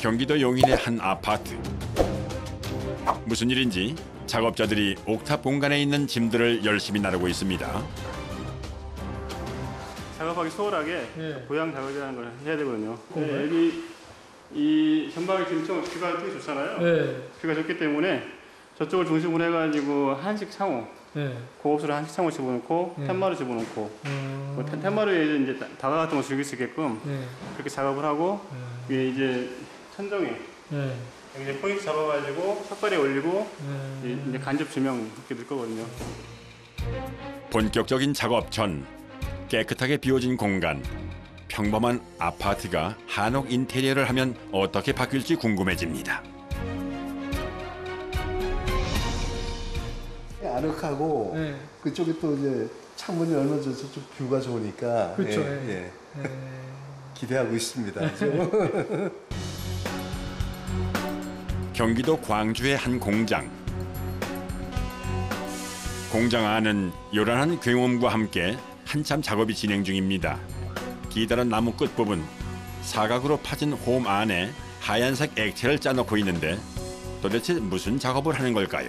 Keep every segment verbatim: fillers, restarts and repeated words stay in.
경기도 용인의 한 아파트. 무슨 일인지 작업자들이 옥탑 공간에 있는 짐들을 열심히 나르고 있습니다. 작업하기 수월하게 네. 고양 작업이라는 걸 해야 되거든요. 네, 여기 이 전방에 지금 뷰가 되게 좋잖아요. 네. 뷰가 좋기 때문에 저쪽을 중심으로 해가지고 한식 창호, 네. 고급스러운 한식 창호 집어넣고 네. 텐마루 집어넣고 음... 뭐 텐- 텐마루에 이제 다가 같은 거 즐길 수 있게끔 네. 그렇게 작업을 하고 네. 위에 이제 천정에 네. 여기 이제 포인트 잡아가지고 석발에 올리고 네. 이제 간접 조명 이렇게 넣을 거거든요. 본격적인 작업 전 깨끗하게 비워진 공간. 평범한 아파트가 한옥 인테리어를 하면 어떻게 바뀔지 궁금해집니다. 아늑하고 네. 그쪽에 또 이제 창문이 얼마 전 저쪽 뷰가 좋으니까 그렇죠. 예, 예. 예. 네. 기대하고 있습니다. 경기도 광주의 한 공장. 공장 안은 요란한 굉음과 함께 한참 작업이 진행 중입니다. 기다란 나무 끝부분, 사각으로 파진 홈 안에 하얀색 액체를 짜놓고 있는데 도대체 무슨 작업을 하는 걸까요?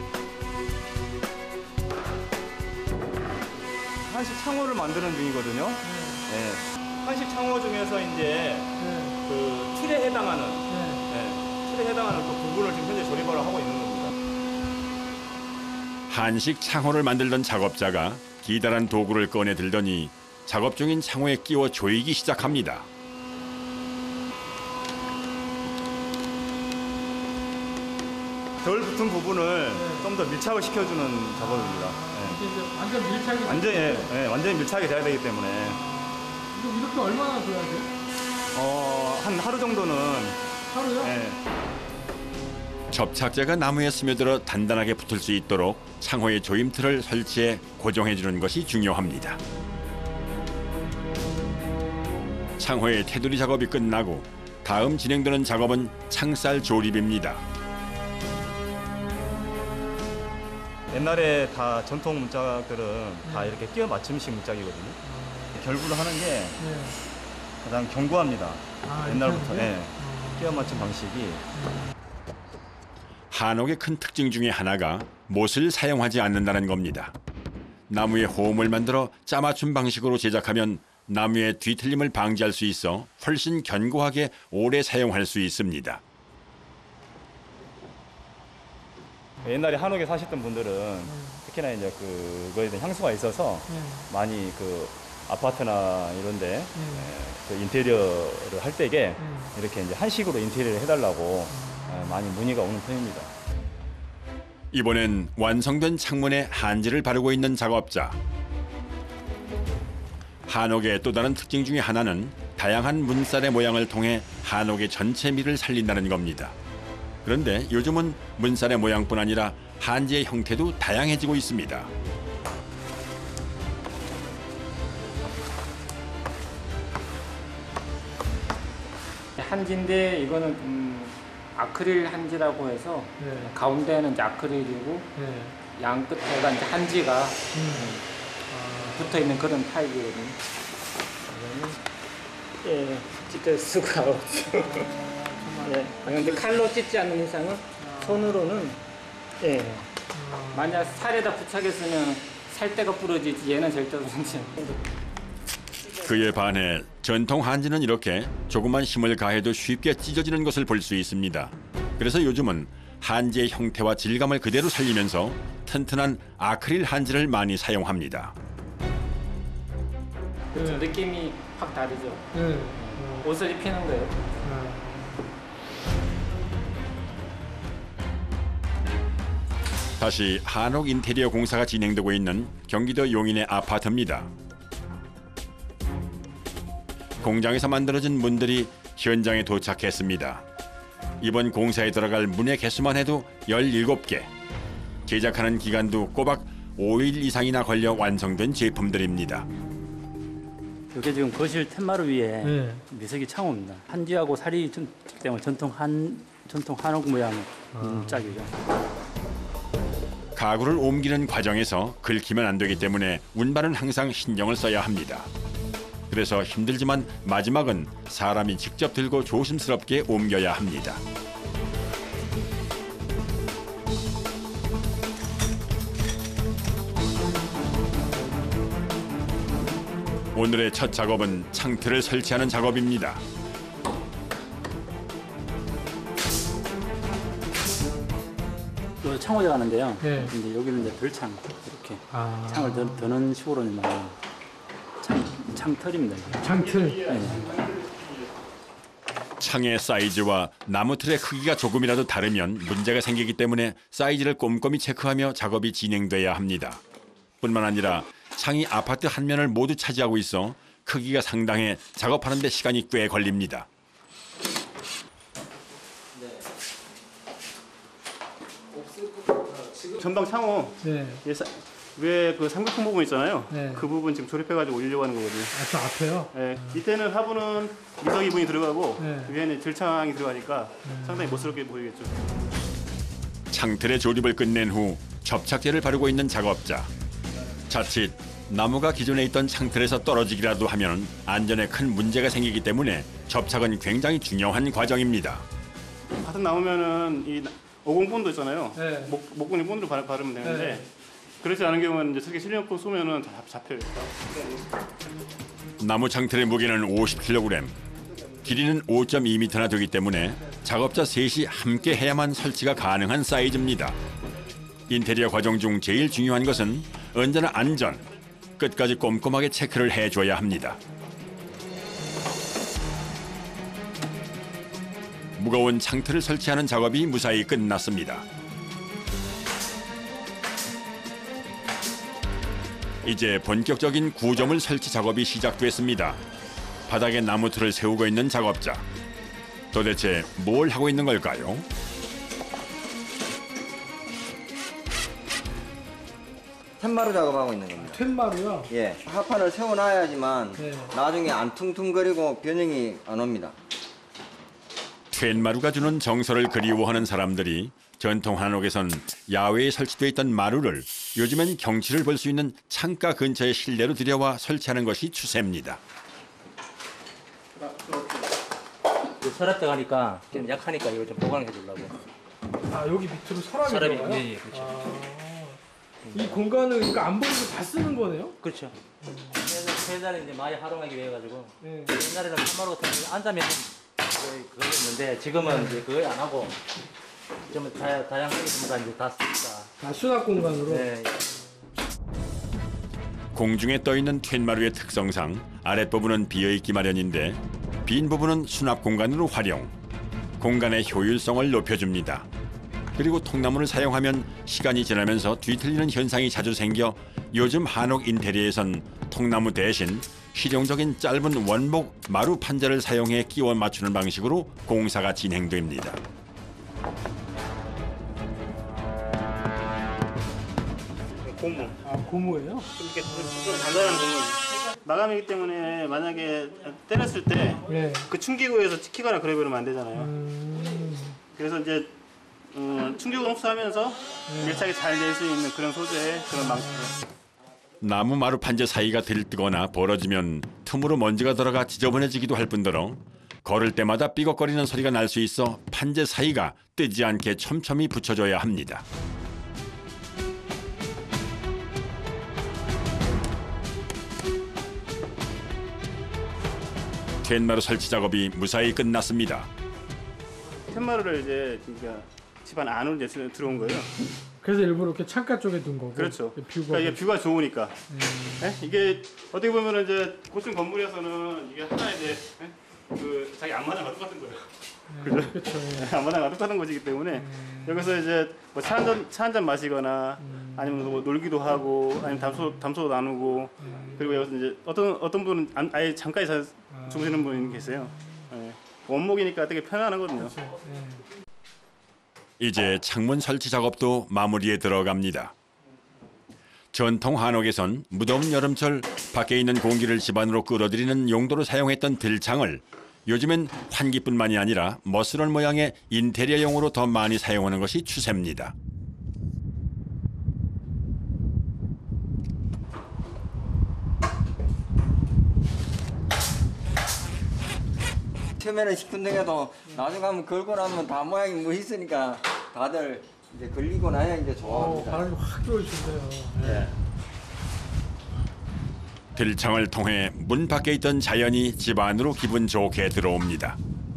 한식 창호를 만드는 중이거든요. 네. 한식 창호 중에서 이제 네. 그 틀에 해당하는 네. 네, 틀에 해당하는 그 부분을 지금 현재 조립을 하고 있는 겁니다. 한식 창호를 만들던 작업자가 기다란 도구를 꺼내 들더니 작업 중인 창호에 끼워 조이기 시작합니다. 덜 붙은 부분을 네. 좀 더 밀착을 시켜주는 작업입니다. 네. 이제 완전 밀착이 완전 예, 예, 완전히 밀착이 돼야 되기 때문에 이거 이렇게 얼마나 줘야 돼요? 어, 한 하루 정도는 하루요? 예, 접착제가 나무에 스며들어 단단하게 붙을 수 있도록 창호의 조임틀을 설치해 고정해 주는 것이 중요합니다. 창호의 테두리 작업이 끝나고 다음 진행되는 작업은 창살 조립입니다. 옛날에 다 전통 문짝들은 다 이렇게 끼워 맞춤식 문짝이거든요. 결구를 하는 게 네. 가장 견고합니다. 아, 옛날부터 이렇게 예, 하는데요? 끼워 맞춤 방식이 한옥의 큰 특징 중에 하나가 못을 사용하지 않는다는 겁니다. 나무에 호음을 만들어 짜맞춤 방식으로 제작하면 나무의 뒤틀림을 방지할 수 있어 훨씬 견고하게 오래 사용할 수 있습니다. 옛날에 한옥에 사셨던 분들은 특히나 이제 그거에 대한 향수가 있어서 네. 많이 그 아파트나 이런데 네. 그 인테리어를 할 때에 네. 이렇게 이제 한식으로 인테리어를 해달라고 많이 문의가 오는 편입니다. 이번엔 완성된 창문에 한지를 바르고 있는 작업자. 한옥의 또 다른 특징 중에 하나는 다양한 문살의 모양을 통해 한옥의 전체 미를 살린다는 겁니다. 그런데 요즘은 문살의 모양뿐 아니라 한지의 형태도 다양해지고 있습니다. 한지인데 이거는 음, 아크릴 한지라고 해서 네. 가운데는 이제 아크릴이고 네. 양 끝에가 이제 한지가 음. 붙어 있는 그런 타입이거든요. 이거는 예, 찢을 수가 없어. 예, 그런데 칼로 찢지 않는 이상은 손으로는 예, 만약 살에다 부착했으면 살대가 부러지지 얘는 절대 부러지지 않고. 그에 반해 전통 한지는 이렇게 조금만 힘을 가해도 쉽게 찢어지는 것을 볼 수 있습니다. 그래서 요즘은 한지의 형태와 질감을 그대로 살리면서 튼튼한 아크릴 한지를 많이 사용합니다. 그렇죠. 느낌이 확 다르죠. 네. 옷을 입히는 거예요. 네. 다시 한옥 인테리어 공사가 진행되고 있는 경기도 용인의 아파트입니다. 공장에서 만들어진 문들이 현장에 도착했습니다. 이번 공사에 들어갈 문의 개수만 해도 열일곱 개. 제작하는 기간도 꼬박 오 일 이상이나 걸려 완성된 제품들입니다. 이게 지금 거실 텐마루 위에 네. 미석이 창호입니다. 한지하고 살이 좀 때문에 전통 한 전통 한옥 모양 아. 짝이죠. 가구를 옮기는 과정에서 긁히면 안 되기 때문에 운반은 항상 신경을 써야 합니다. 그래서 힘들지만 마지막은 사람이 직접 들고 조심스럽게 옮겨야 합니다. 오늘의 첫 작업은 창틀을 설치하는 작업입니다. 요 창호제 가는데요. 네. 이제 여기는 이제 들창 이렇게 아. 창을 더, 더는 식으로 이제 창 창틀입니다. 이게. 장틀. 네. 창의 사이즈와 나무 틀의 크기가 조금이라도 다르면 문제가 생기기 때문에 사이즈를 꼼꼼히 체크하며 작업이 진행돼야 합니다. 뿐만 아니라 창이 아파트 한 면을 모두 차지하고 있어 크기가 상당해 작업하는 데 시간이 꽤 걸립니다. 전방 창호 네. 위에 그 삼각형 부분 있잖아요. 네. 그 부분 지금 조립해가지고 올리려고 하는 거거든요. 아, 저 앞에요? 네. 밑에는 하부는 미석이 분이 들어가고 네. 위에는 들창이 들어가니까 상당히 멋스럽게 보이겠죠. 창틀의 조립을 끝낸 후 접착제를 바르고 있는 작업자. 자칫 나무가 기존에 있던 창틀에서 떨어지기라도 하면 안전에 큰 문제가 생기기 때문에 접착은 굉장히 중요한 과정입니다. 같은 나오면은 이 오공본도 있잖아요. 네. 목, 목공이 본드로 바, 바르면 되는데 네. 그렇지 않은 경우는 이제 특히 실리콘 쏘면은 다 잡혀요. 나무 창틀의 무게는 오십 킬로그램, 길이는 오 점 이 미터나 되기 때문에 작업자 셋이 함께 해야만 설치가 가능한 사이즈입니다. 인테리어 과정 중 제일 중요한 것은 언제나 안전, 끝까지 꼼꼼하게 체크를 해줘야 합니다. 무거운 창틀을 설치하는 작업이 무사히 끝났습니다. 이제 본격적인 구조물 설치 작업이 시작됐습니다. 바닥에 나무 틀을 세우고 있는 작업자. 도대체 뭘 하고 있는 걸까요? 툇마루 작업하고 있는 겁니다. 툇마루요? 예, 합판을 세워놔야지만 네. 나중에 안 퉁퉁거리고 변형이 안 옵니다. 툇마루가 주는 정서를 그리워하는 사람들이 전통 한옥에선 야외에 설치되어 있던 마루를 요즘엔 경치를 볼 수 있는 창가 근처의 실내로 들여와 설치하는 것이 추세입니다. 서랍대 가니까 좀 약하니까 이거 좀 보강해 주려고. 아, 여기 밑으로 서랍이 서랍이 들어가요? 예, 예, 그렇죠. 아, 이 공간을 그러니까 안 보이고 다 쓰는 거네요? 그렇죠. 옛날에 이제 많이 활용하기 위해 가지고 네. 옛날에는 툇마루 같은 거 앉으면 그거였는데 지금은 이제 그거 안 하고 좀 다, 다양하게 전부 다 이제 다 쓰니까. 아, 수납 공간으로? 네. 공중에 떠있는 툇마루의 특성상 아랫부분은 비어있기 마련인데 빈 부분은 수납 공간으로 활용. 공간의 효율성을 높여줍니다. 그리고 통나무를 사용하면 시간이 지나면서 뒤틀리는 현상이 자주 생겨 요즘 한옥 인테리어에선 통나무 대신 실용적인 짧은 원목 마루 판자를 사용해 끼워 맞추는 방식으로 공사가 진행됩니다. 고무. 아, 고무예요? 좀 이렇게 좀 단단한 고무. 마감이기 때문에 만약에 때렸을 때 그 네. 충기구에서 찍히거나 그러면 안 되잖아요. 음, 그래서 이제 어, 충기구 흡수하면서 밀착이 잘 될 수 있는 그런 소재의 그런 방식으로. 나무 마루 판재 사이가 들뜨거나 벌어지면 틈으로 먼지가 들어가 지저분해지기도 할 뿐더러 걸을 때마다 삐걱거리는 소리가 날 수 있어 판재 사이가 뜨지 않게 촘촘히 붙여줘야 합니다. 툇마루 설치 작업이 무사히 끝났습니다. 툇마루를 이제 그러니까 집안 안으로 이제 들어온 거예요. 그래서 일부러 이렇게 창가 쪽에 둔 거고. 그렇죠. 뷰가. 그러니까 이게 뷰가 좋으니까. 음. 예? 이게 어떻게 보면은 이제 고층 건물에서는 이게 하나 이제 예? 그 자기 앞마당과 똑같은 거예요. 그죠? 그렇죠. 앞마당과 똑같은 것이기 때문에 여기서 이제 뭐 차 한잔 차 한잔 마시거나 아니면 뭐 놀기도 하고 아니면 담소 담소도 나누고 그리고 여기서 이제 어떤 어떤 분은 안- 아예 잠깐 자 주무시는 분이 계세요. 예. 원목이니까 되게 편안하거든요. 이제 창문 설치 작업도 마무리에 들어갑니다. 전통 한옥에선 무더운 여름철 밖에 있는 공기를 집안으로 끌어들이는 용도로 사용했던 들창을 요즘엔 환기뿐만이 아니라 멋스러운 모양의 인테리어용으로 더 많이 사용하는 것이 추세입니다. 처음에는 시큰둥해도 나중에 가면 걸고 나면 다 모양이 뭐 있으니까 다들 이제 걸리고 나야 이제 어, 좋아합니다. 바람이 확 들어오시네요. 네. 들창을 통해 문 밖에 있던 자연이 집 안으로 기분 좋게 들어옵니다.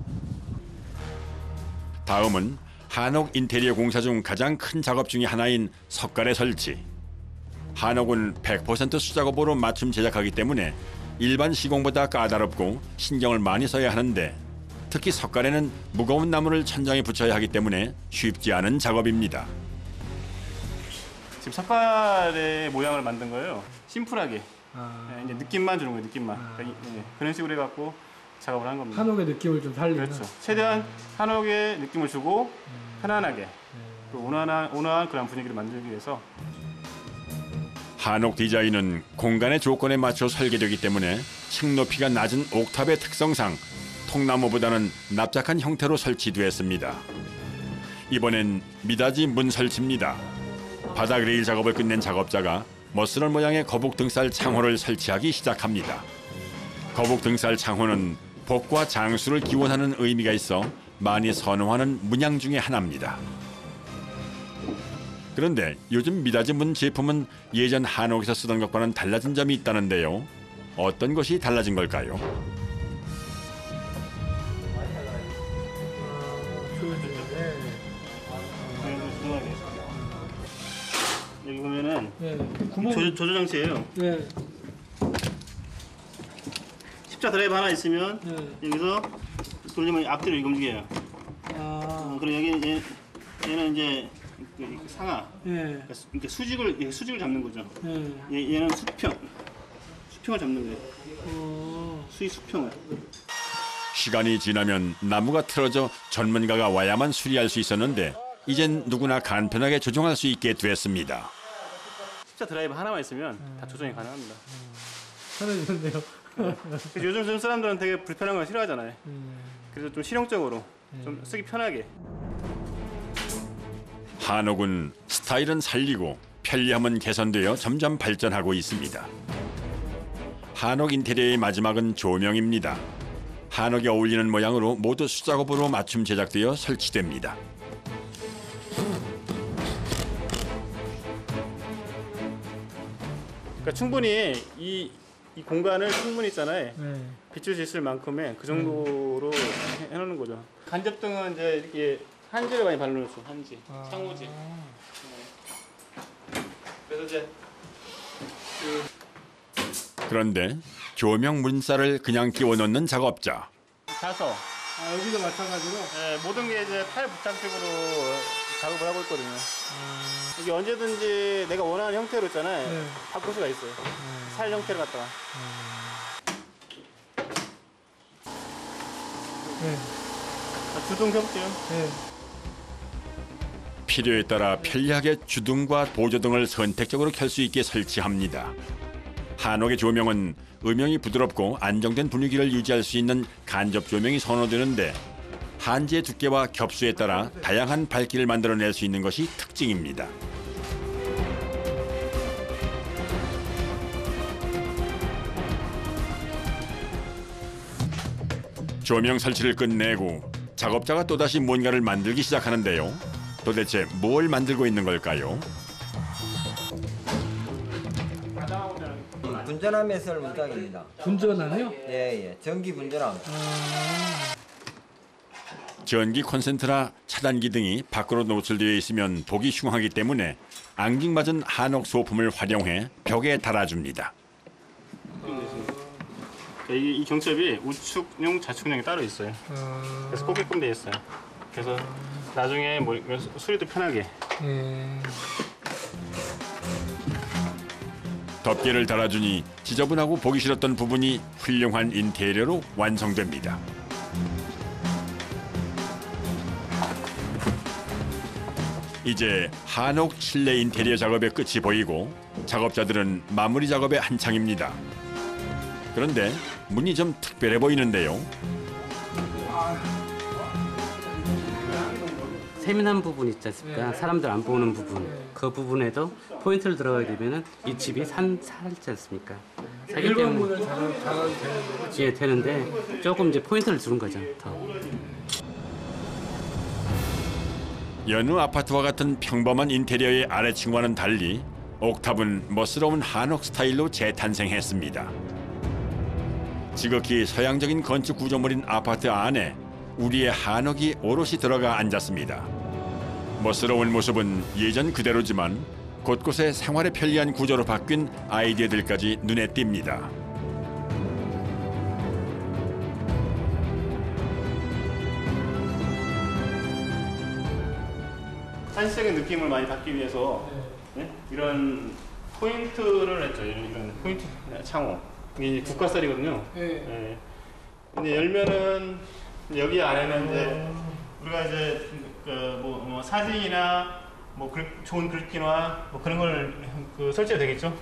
다음은 한옥 인테리어 공사 중 가장 큰 작업 중의 하나인 석가래 설치. 한옥은 백 퍼센트 수작업으로 맞춤 제작하기 때문에 일반 시공보다 까다롭고 신경을 많이 써야 하는데 특히 석가래는 무거운 나무를 천장에 붙여야 하기 때문에 쉽지 않은 작업입니다. 지금 석가래 모양을 만든 거예요. 심플하게. 아, 네, 이제 느낌만 주는 거예요. 느낌만. 그러니까 이- 네, 그런 식으로 해갖고 작업을 한 겁니다. 한옥의 느낌을 좀 살리는. 그렇죠. 최대한 한옥의 느낌을 주고 편안하게 또 온화한 온화한 그런 분위기를 만들기 위해서. 한옥 디자인은 공간의 조건에 맞춰 설계되기 때문에 층 높이가 낮은 옥탑의 특성상 통나무보다는 납작한 형태로 설치되었습니다. 이번엔 미닫이 문 설치입니다. 바닥 레일 작업을 끝낸 작업자가 머스널 모양의 거북 등살 창호를 설치하기 시작합니다. 거북 등살 창호는 복과 장수를 기원하는 의미가 있어 많이 선호하는 문양 중에 하나입니다. 그런데 요즘 미닫이 문 제품은 예전 한옥에서 쓰던 것과는 달라진 점이 있다는데요. 어떤 것이 달라진 걸까요? 여기 보면은 네, 구멍. 조조, 조조 장치예요. 네, 십자 드라이브 하나 있으면 네. 여기서 돌리면 앞뒤로 이거 움직여요. 아, 어, 그리고 여기 얘, 얘는 이제 그 상하, 네, 그러니까 수- 이렇게 수직을 이렇게 수직을 잡는 거죠. 네. 얘, 얘는 수평, 수평을 잡는 거예요. 어, 수익 수평을. 시간이 지나면 나무가 틀어져 전문가가 와야만 수리할 수 있었는데 이젠 누구나 간편하게 조정할 수 있게 됐습니다. 십자 드라이브 하나만 있으면 다 조정이 가능합니다. 편해졌네요. 그래서 요즘 사람들은 되게 불편한 걸 싫어하잖아요. 음, 그래서 좀 실용적으로 좀 쓰기 편하게. 한옥은 스타일은 살리고 편리함은 개선되어 점점 발전하고 있습니다. 한옥 인테리어의 마지막은 조명입니다. 한옥에 어울리는 모양으로 모두 수작업으로 맞춤 제작되어 설치됩니다. 그러니까 충분히 이, 이 공간을 충분히 있잖아요. 네. 비출 수 있을 만큼의 그 정도로 해, 해놓는 거죠. 간접등은 이제 이렇게 한지를 많이 발라놓죠. 한지, 아. 창호지. 네. 그래서 이제 그런데 조명 문살을 그냥 끼워 넣는 작업자. 자서 아, 여기도 마찬가지로. 네, 모든 게 이제 탈 부착식으로 작업을 하고 있거든요. 아, 이게 언제든지 내가 원하는 형태로 있잖아요. 네. 바꿀 수가 있어요. 네. 살 형태를 갖다가. 네, 아, 주동 겹죠. 네. 필요에 따라 편리하게 주등과 보조등을 선택적으로 켤 수 있게 설치합니다. 한옥의 조명은 음영이 부드럽고 안정된 분위기를 유지할 수 있는 간접 조명이 선호되는데 한지의 두께와 겹수에 따라 다양한 밝기를 만들어낼 수 있는 것이 특징입니다. 조명 설치를 끝내고 작업자가 또다시 뭔가를 만들기 시작하는데요. 도대체 뭘 만들고 있는 걸까요? 분전함 매설 문짝입니다. 분전하네요. 예, 예. 전기 분전함. 전기 콘센트나 차단기 등이 밖으로 노출되어 있으면 보기 흉하기 때문에 앙증맞은 한옥 소품을 활용해 벽에 달아줍니다. 이, 이 경첩이 우측용, 좌측용이 따로 있어요. 아, 그래서 꽂게끔 돼 있어요. 그래서 나중에 뭐 수리도 편하게. 네. 덮개를 달아주니 지저분하고 보기 싫었던 부분이 훌륭한 인테리어로 완성됩니다. 이제 한옥 실내 인테리어 작업의 끝이 보이고 작업자들은 마무리 작업에 한창입니다. 그런데 문이 좀 특별해 보이는데요. 세밀한 부분 있지 않습니까? 사람들 안 보는 부분. 그 부분에도 포인트를 들어가게 되면 이 집이 산, 살지 않습니까? 자기 일반 때문에 문을 닫아도 되는데. 예, 되는데 조금 이제 포인트를 주는 거죠. 더. 여느 아파트와 같은 평범한 인테리어의 아래층과는 달리 옥탑은 멋스러운 한옥 스타일로 재탄생했습니다. 지극히 서양적인 건축 구조물인 아파트 안에 우리의 한옥이 오롯이 들어가 앉았습니다. 멋스러운 모습은 예전 그대로지만 곳곳에 생활에 편리한 구조로 바뀐 아이디어들까지 눈에 띕니다. 한시적인 느낌을 많이 받기 위해서 네? 이런 포인트를 했죠. 이런, 이런 포인트 창호. 이게 국가쌀이거든요. 네. 네. 근데 열면은 여기 안에는 이제 우리가 이제 그뭐 뭐 사진이나 뭐 글, 좋은 글귀나 뭐 그런 걸 그 설치가 되겠죠.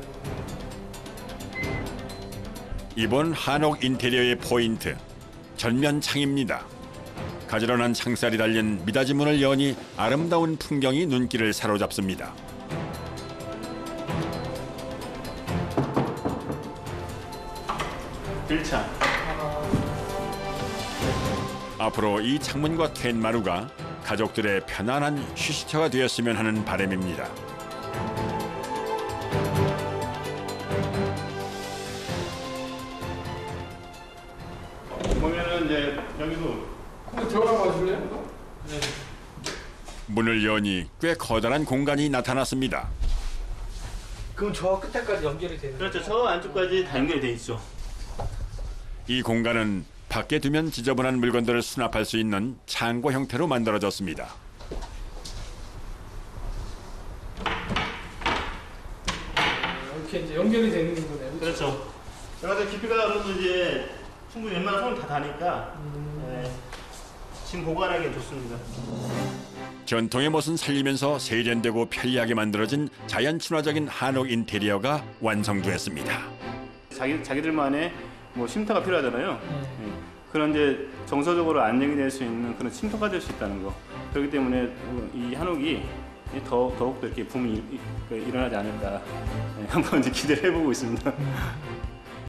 이번 한옥 인테리어의 포인트, 전면창입니다. 가지런한 창살이 달린 미닫이 문을 여니 아름다운 풍경이 눈길을 사로잡습니다. 들창. 앞으로 이 창문과 툇마루가 가족들의 편안한 휴식처가 되었으면 하는 바람입니다. 보면은 이제 여기도 한번 들어가 봐줄래요? 문을 여니 꽤 커다란 공간이 나타났습니다. 그럼 저 끝에까지 연결이 되는 거예요? 그렇죠. 저 안쪽까지 다 연결이 돼 있죠. 이 공간은 밖에 두면 지저분한 물건들을 수납할 수 있는 창고 형태로 만들어졌습니다. 이렇게 이제 연결이 되는 거네요. 그렇죠. 여기서 깊이가 그래도 이제 충분히 웬만한 손을 다 다니까 네, 짐 보관하기 좋습니다. 전통의 멋은 살리면서 세련되고 편리하게 만들어진 자연 친화적인 한옥 인테리어가 완성됐습니다. 자기 자기들만의 뭐 쉼터가 필요하잖아요. 네. 그런 이제 정서적으로 안정이 될 수 있는 그런 쉼터가 될 수 있다는 거. 그렇기 때문에 이 한옥이 더 더욱 더 이렇게 붐이 일어나지 않을까 네, 한번 이제 기대를 해보고 있습니다.